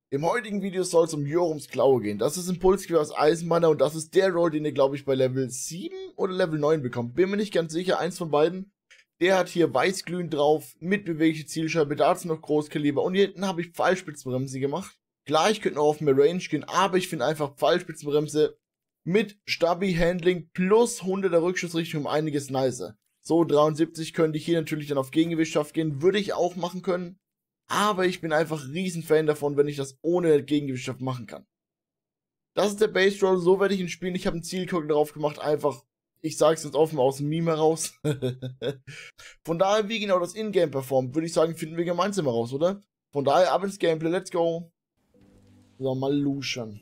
Im heutigen Video soll es um Jorums Klaue gehen. Das ist Impulsgewehr aus Eisenbanner und das ist der Roll, den ihr, glaube ich, bei Level 7 oder Level 9 bekommt. Bin mir nicht ganz sicher, eins von beiden. Der hat hier weißglühend drauf, mit bewegliche Zielscheibe, dazu noch Großkaliber. Und hier hinten habe ich Pfeilspitzenbremse gemacht. Klar, ich könnte noch auf mehr Range gehen, aber ich finde einfach Pfeilspitzenbremse mit Stabi-Handling plus 100er Rückschussrichtung um einiges nicer. So, 73 könnte ich hier natürlich dann auf Gegengewichtschaft gehen, würde ich auch machen können. Aber ich bin einfach riesen Fan davon, wenn ich das ohne Gegengewichtschaft machen kann. Das ist der Base Roll, so werde ich ihn spielen. Ich habe einen Zielkogel drauf gemacht, einfach, ich sage es jetzt offen aus dem Meme heraus. Von daher, wie genau das Ingame performt, würde ich sagen, finden wir gemeinsam heraus, oder? Von daher, ab ins Gameplay, let's go. So, mal luschern.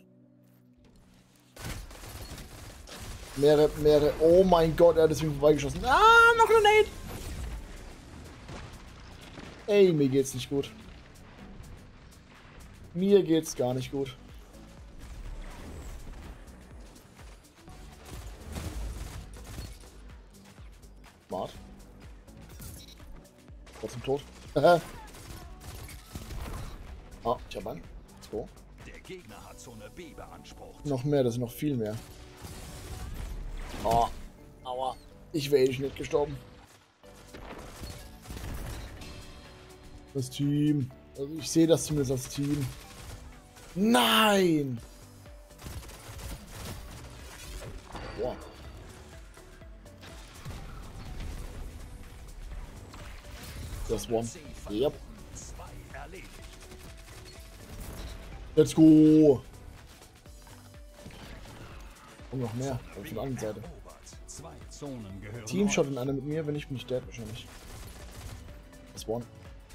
Mehrere, oh mein Gott, er hat deswegen vorbeigeschossen. Ah, noch ein Nade! Ey, mir geht's nicht gut. Mir geht's gar nicht gut. Smart. Trotzdem tot. Ah, ich hab einen. Let's go. Der Gegner hat Zone B beansprucht. Noch mehr, das sind noch viel mehr. Oh, aua. Ich wäre nicht gestorben. Das Team. Also ich sehe das zumindest als Team. Nein! Boah. Das One. Yep. Let's go! Und noch mehr. Auf der anderen Seite. Teamshot in einer mit mir, wenn ich bin nicht dead wahrscheinlich. Das One.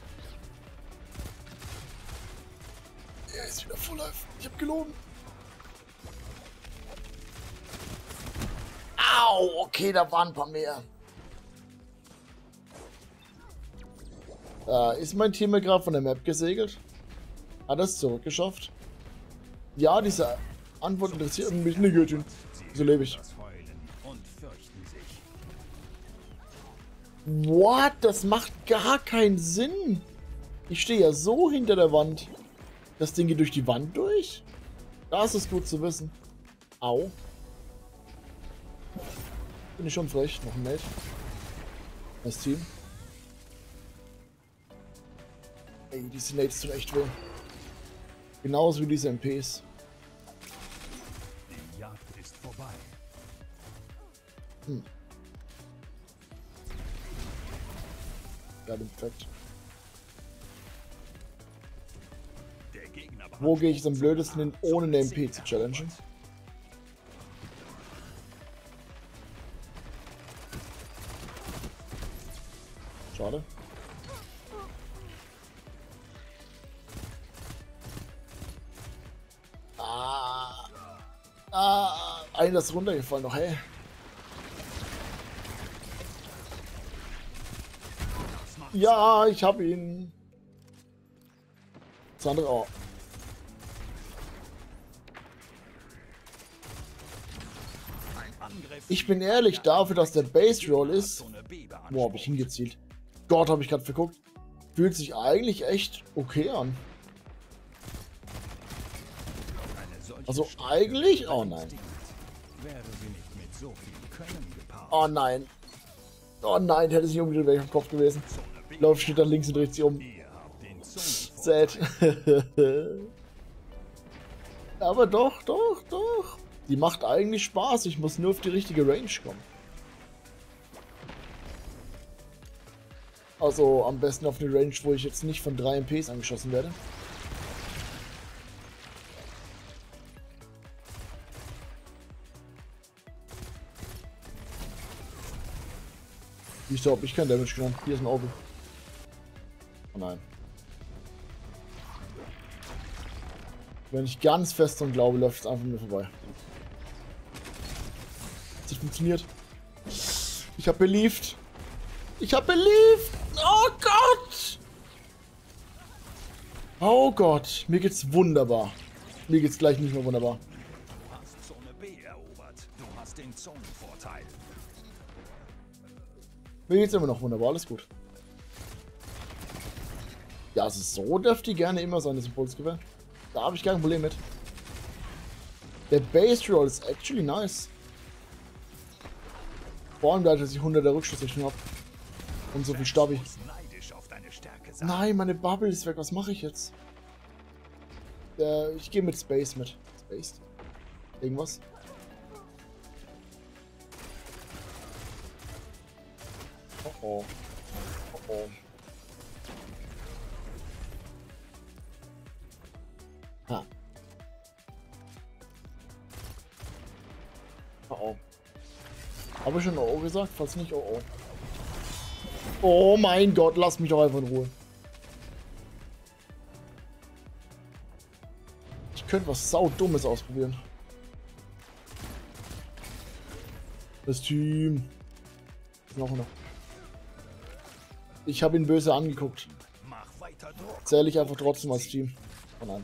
Er ist wieder Full Life. Ich hab gelogen. Au, okay, da waren ein paar mehr. Ist mein Team gerade von der Map gesegelt? Hat er es zurückgeschafft? Ja, diese Antwort interessiert mich nicht, Göttin. So lebe ich. What? Das macht gar keinen Sinn. Ich stehe ja so hinter der Wand. Das Ding geht durch die Wand durch? Das ist gut zu wissen. Au. Bin ich schon frech. Noch ein Mate. Das Team. Ey, diese Nades tun echt weh. Genauso wie diese MPs. Die Jagd ist vorbei. Ja, perfekt. Der Gegner Wo gehe ich jetzt am blödesten hin, ohne eine MP zu challengen? Schade. Einer ist runtergefallen noch, hey. Ja, ich hab ihn. Das andere auch. Ich bin ehrlich, dafür, dass der Base Roll ist. Boah, hab ich hingezielt. Gott, habe ich gerade verguckt. Fühlt sich eigentlich echt okay an. Also eigentlich? Oh nein. Oh nein. Oh nein, hätte sich umgedreht, wäre ich am Kopf gewesen. Läuft, steht da links und dreht sich um. Sad. Aber doch. Die macht eigentlich Spaß. Ich muss nur auf die richtige Range kommen. Also am besten auf eine Range, wo ich jetzt nicht von 3 MPs angeschossen werde. Wieso hab ich kein Damage genommen? Hier ist ein Auge. Oh nein. Wenn ich ganz fest dran glaube, läuft es einfach mir vorbei. Es hat funktioniert. Ich hab believed. Ich hab believed. Oh Gott. Oh Gott. Mir geht's wunderbar. Mir geht's gleich nicht mehr wunderbar. Du hast Zone B erobert. Du hast den Zonenvorteil. Mir geht's immer noch wunderbar, alles gut. Ja, also so dürfte die gerne immer sein, das Impulsgewehr. Da habe ich gar kein Problem mit. Der Base Roll ist actually nice. Vor allem, dass ich 100er Rückschlussrichtung habe. Und so viel Stabi. Nein, meine Bubble ist weg. Was mache ich jetzt? Ich gehe mit Space mit. Space? Irgendwas? Oh oh. Oh oh. Ha. Oh oh. Habe ich schon oh oh gesagt? Falls nicht, oh oh. Oh mein Gott, lass mich doch einfach in Ruhe. Ich könnte was saudummes ausprobieren. Das Team. Noch. Ich habe ihn böse angeguckt. Zähle ich einfach trotzdem als Team. Oh nein.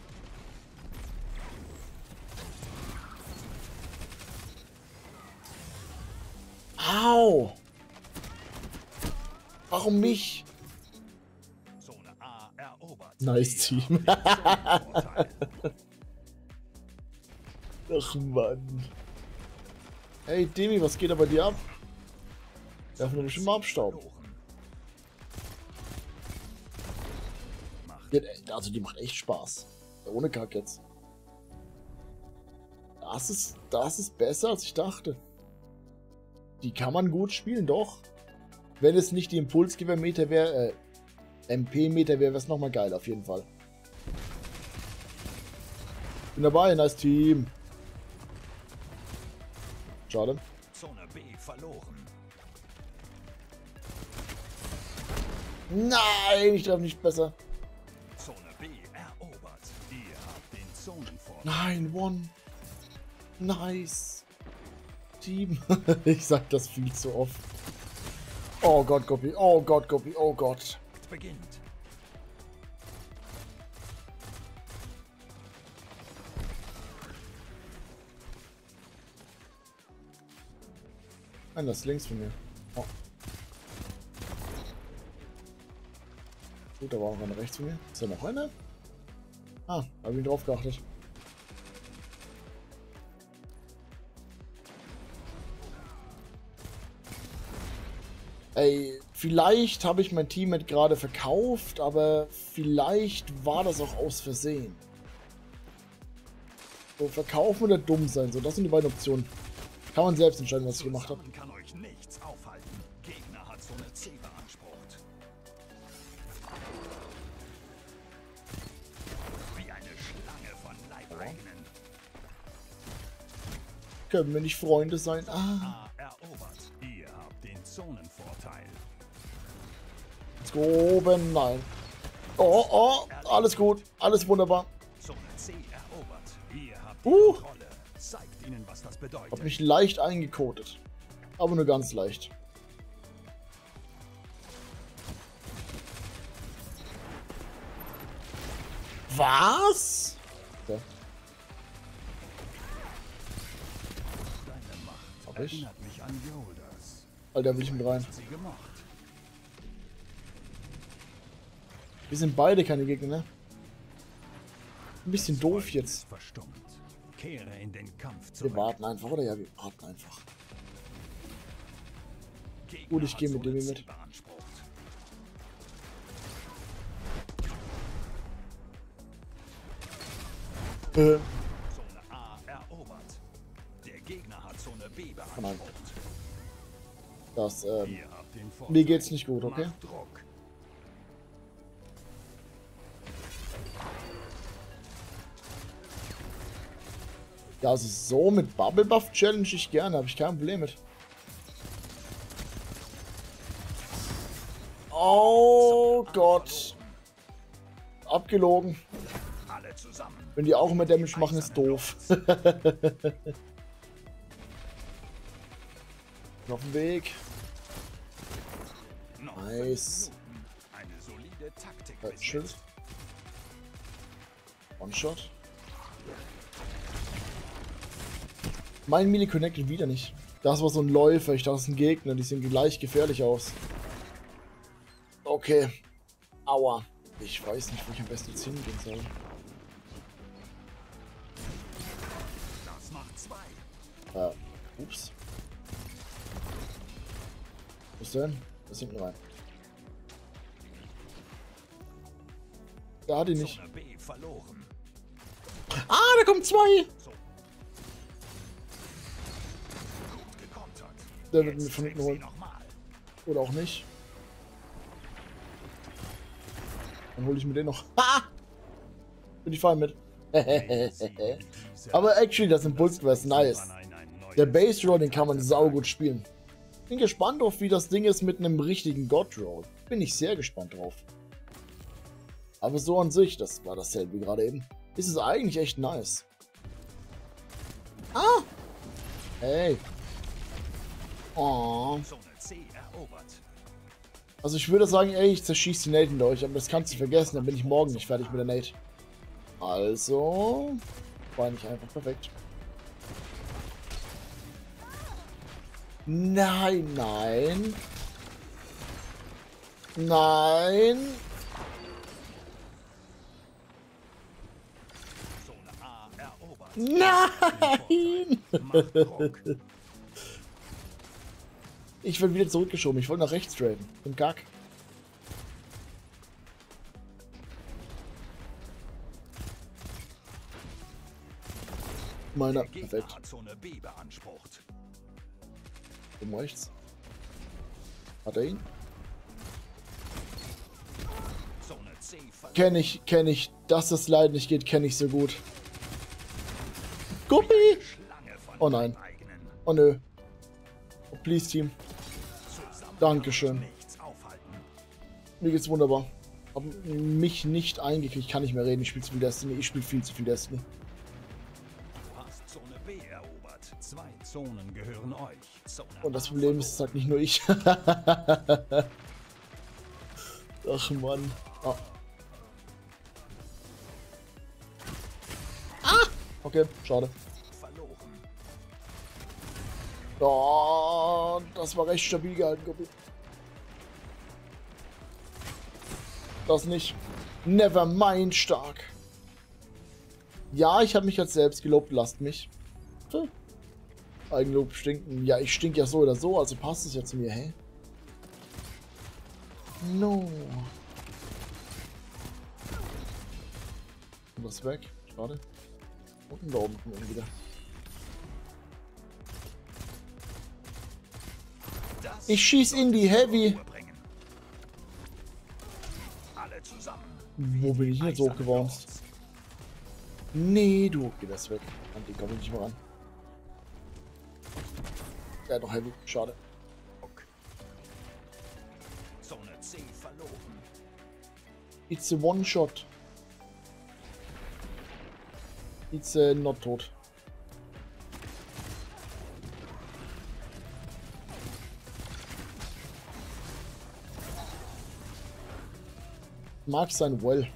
Au! Warum mich? Nice Team. Ach Mann. Hey Demi, was geht da bei dir ab? Werfen wir bestimmt mal Abstaub. Also die macht echt Spaß. Ohne Kack jetzt. Das ist besser als ich dachte. Die kann man gut spielen, doch. Wenn es nicht die Impulsgeber-Meter wäre, MP-Meter wäre, wäre es nochmal geil, auf jeden Fall. Bin dabei, nice Team. Schade. Zone B verloren. Nein, ich treffe nicht besser. Zone B erobert. Ihr habt den Zonenvorteil. Nein, One. Nice. Team. Ich sag das viel zu oft. Oh Gott, Goppi. Oh Gott, Goppi. Oh Gott. Beginnt. Nein, das ist links von mir. Oh. Gut, da war auch einer rechts von mir. Ist da noch einer? Ah, habe ich drauf geachtet. Ey, vielleicht habe ich mein Teammate gerade verkauft, aber vielleicht war das auch aus Versehen. So, verkaufen oder dumm sein, so, das sind die beiden Optionen. Kann man selbst entscheiden, was ich gemacht habe. Kann euch nichts aufhalten. Gegner hat Zone C beansprucht. Wie eine Schlange von Leibeigenen. Können wir nicht Freunde sein? Ah. A erobert. Ihr habt den Zonenvorteil. Let's go oben, nein. Oh, oh, alles gut, alles wunderbar. Zone C erobert. Ihr habt die Kontrolle. Zeigt ihnen, was das bedeutet. Hab mich leicht eingekotet. Aber nur ganz leicht. Was? Okay. Deine Macht Hab ich? erinnert mich an Yodas. Alter, will ich mit rein. Sie gemocht. Wir sind beide keine Gegner, ne? Ein bisschen doof jetzt. Verstummt. Kehre in den Kampf Wir zurück. warten einfach, oder? Ja, wir warten einfach. Gut, ich gehe mit dem hier mit. Zone A erobert. Der Gegner hat Zone B Oh nein. beansprucht. Das, Ihr habt den Vorteil. mir geht's nicht gut, okay? Macht Druck. Ja, also so mit Bubble Buff Challenge ich gerne, habe ich kein Problem mit. Oh Gott. Abgelogen. Alle zusammen. Wenn die auch immer Damage machen, ist doof. Auf dem Weg. Noch Nice. 5 Minuten. Eine solide Taktik. Schild. One-Shot. Mein Melee connected wieder nicht. Das war so ein Läufer, ich dachte, das ist ein Gegner, die sehen gleich gefährlich aus. Okay. Aua. Ich weiß nicht, wo ich am besten jetzt hingehen soll. Ups. Wo ist der denn? Das hinten rein. Da hat ihn nicht. Zone B verloren. Ah, da kommen zwei! Gut gekontert. Der wird Jetzt mir von hinten trifft sie holen. noch mal. Oder auch nicht. Dann hole ich mir den noch. Ah! Bin ich fein mit. Aber actually, das Impulsquest, nice. Der Base Roll, den kann man saugut spielen. Bin gespannt auf, wie das Ding ist mit einem richtigen God Roll. Bin ich sehr gespannt drauf. Aber so an sich, das war dasselbe wie gerade eben, ist es eigentlich echt nice. Ah! Hey. Oh. Zone C erobert. Also ich würde sagen, ey, ich zerschieße die Nate hinter euch, aber das kannst du vergessen, dann bin ich morgen nicht fertig mit der Nate. Also, war nicht einfach perfekt. Nein, nein. Nein. Zone A erobert. Nein. Macht Druck. Ich werde wieder zurückgeschoben. Ich wollte nach rechts traden. Bin gack. Meiner. Der Gegner Perfekt. hat Zone B beansprucht. Um rechts. Hat er ihn? Zone C verloren. Kenn ich. Dass das leider nicht geht, kenne ich so gut. Guppi! Schlange von Oh nein. den eigenen. Oh nö. Oh, please, Team. Zusammen Dankeschön. nichts aufhalten. Mir geht's wunderbar. Hab mich nicht eingekriegt. Ich kann nicht mehr reden. Ich spiele zu viel Destiny. Ich spiele viel zu viel Destiny. Du hast Zone B erobert. 2 Zonen gehören euch. Zone Und das A Problem ist, es sagt nicht nur ich. Ach Mann. Ah. Okay, schade. verloren. Oh, das war recht stabil gehalten, Guppi. Das nicht. Nevermind stark. Ja, ich habe mich jetzt selbst gelobt, lasst mich. Eigenlob stinken. Ja, ich stink ja so oder so, also passt es ja zu mir, hä? No. Und das weg. Schade. Und da oben kommen wir wieder. Das Ich schieß in die Heavy. Ruhe bringen. Alle zusammen. Wo bin ich denn jetzt hochgebounced? Nee, du. Geh das weg. An die komme ich nicht mehr ran. Der hat noch Heavy. Schade. Zone C verloren. It's a One-Shot. It's a not tot. Mag sein Well.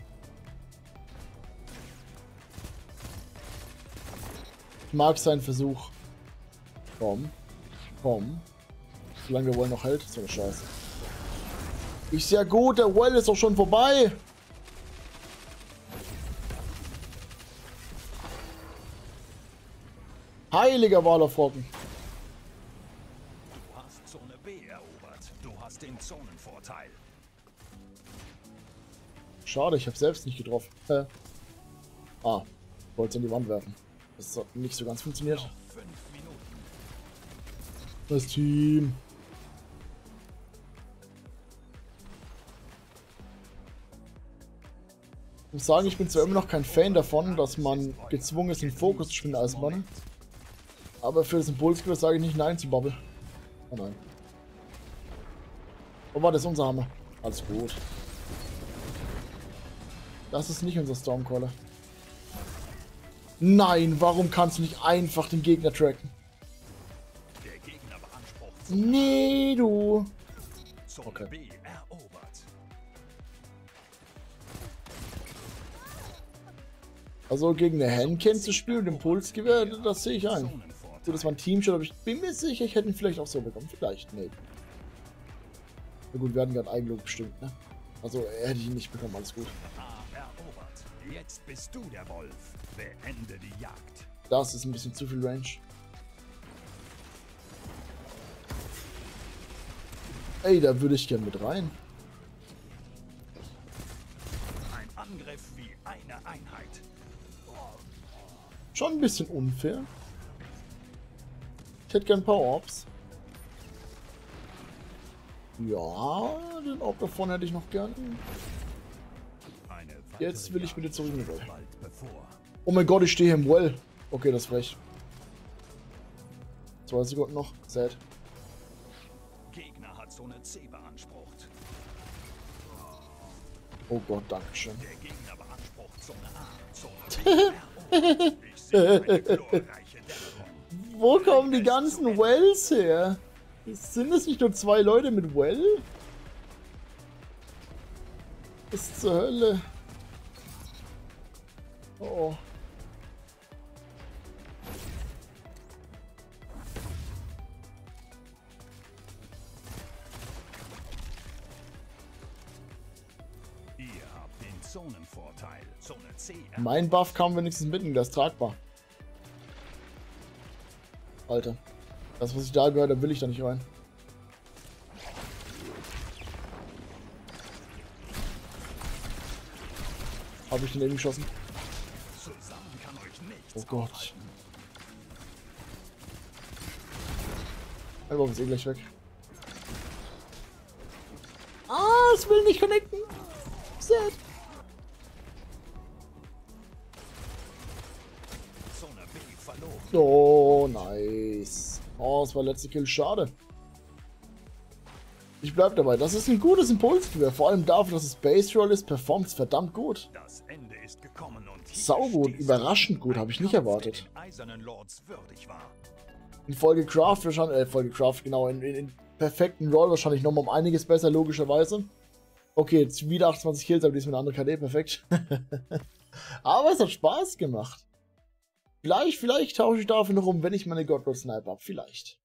Ich mag seinen Versuch. Komm. Komm. Solange der Well noch hält, ist ja scheiße. Ist ja gut, der Well ist doch schon vorbei. Heiliger Walerfrocken. Du hast Zone B erobert. Du hast den Zonenvorteil. Schade, ich habe selbst nicht getroffen. Ah, wollte es an die Wand werfen. Das hat nicht so ganz funktioniert. 5 Minuten. Das Team. Ich muss sagen, ich bin zwar immer noch kein Fan davon, dass man gezwungen ist, den Fokus zu spielen als Mann. Aber für das Impulsgriff sage ich nicht Nein zu Bubble. Oh nein. Oh, war das unser Hammer? Alles gut. Das ist nicht unser Stormcaller. Nein, warum kannst du nicht einfach den Gegner tracken? Der Gegner beansprucht Nee, du. Zone Okay. B erobert. Also gegen eine Handcan zu spielen, Impulsgewehr, das sehe ich ein. Zonenvorteil. So, das war ein Teamshot, aber ich bin mir sicher, ich hätte ihn vielleicht auch so bekommen. Vielleicht, nee. Na gut, wir hatten gerade Eigenlob bestimmt, ne? Also hätte ich ihn nicht bekommen, alles gut. A erobert. Jetzt bist du der Wolf. Beende die Jagd. Das ist ein bisschen zu viel Range. Ey, da würde ich gern mit rein. Ein Angriff wie eine Einheit. Schon ein bisschen unfair. Ich hätte gern Power-Ups. Ja, den Orb da vorne hätte ich noch gern. Jetzt will ich wieder zurück in die Well. Oh mein Gott, ich stehe hier im Well. Okay, das ist frech. 2 Sekunden noch. Sad. Gegner hat Zone C beansprucht. Oh Gott, dankeschön. Der Gegner beansprucht Zone A. Zone B. Ich sehe eine glorreiche Dämmerung. Wo kommen die ganzen Wells her? Sind es nicht nur 2 Leute mit Well? Was zur Hölle? Oh. Ihr habt den Zonenvorteil. Zone C. Mein Buff kam wenigstens mitten, der ist tragbar. Alter. Das, was ich da gehört habe, will ich da nicht rein. Habe ich den eben geschossen? Zusammen kann euch nichts Oh Gott. aufhalten. Mein Buff ist eh gleich weg. Ah, es will nicht connecten. Sad. Zone B verloren. Oh, nice. Oh, es war letzte Kill. Schade. Ich bleib dabei. Das ist ein gutes Impulsgewehr. Vor allem dafür, dass es Base Roll ist, performt es verdammt gut. Das Ende ist gekommen und hier Saugut. stehst Überraschend gut. Habe ich nicht erwartet. du, der den Eisernen Lords würdig war. In Folge Craft wahrscheinlich, genau, in perfekten Roll wahrscheinlich nochmal um einiges besser, logischerweise. Okay, jetzt wieder 28 Kills, aber diesmal eine andere KD, perfekt. Aber es hat Spaß gemacht. Vielleicht tausche ich dafür noch um, wenn ich meine Godlord Sniper habe. Vielleicht.